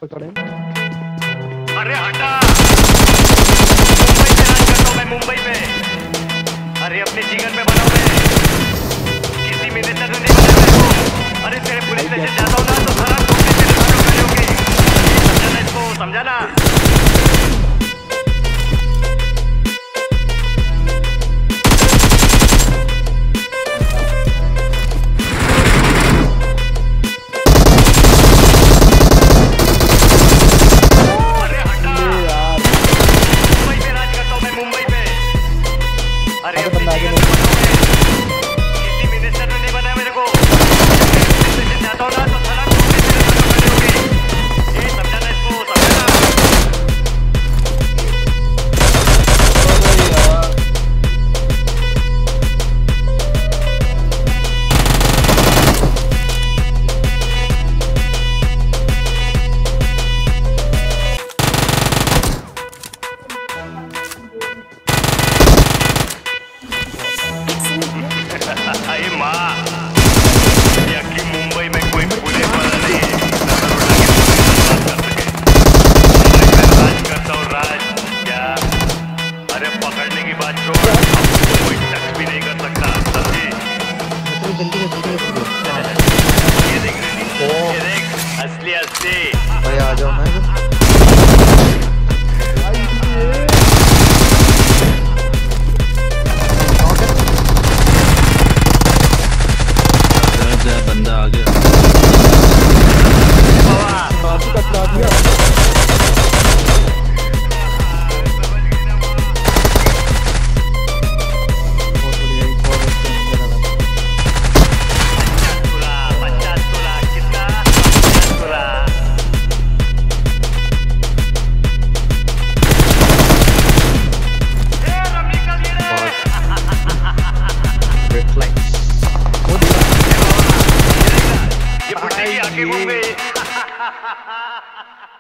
अरे हटा, मुंबई से राज करता हूँ मैं, मुंबई में। अरे अपने जिगर में बना मैं, किसी मिनिस्टर ने नहीं बनाया मेरे को। अरे तेरे पुलिस स्टेशन जाता हूँ ना तो सारा टोकरी तेरे साथ खड़े होंगे। समझा ना इसको, समझा ना? अरे अपने जिगर में बना मैं, किसी मिनिस्टर ने नहीं बनाया मेरे को। स्टेशन जाता हूँ ना तो सारा टोकरी तेरे साथ खड़े होंगे। ये समझा ना इसको, समझा ना? अरे माँ, यकी मुंबई में कोई पुलिस वाला नहीं है राज करता हूँ राज। क्या? अरे पकड़ने की बात छोड़, हमको कोई टच भी नहीं कर सकता, समझे? ये देख रेडी, ये देख असली असली। भाई आ जाओ मैं बंदा आ गया। ये बुढ़े की आंखें घूम गई।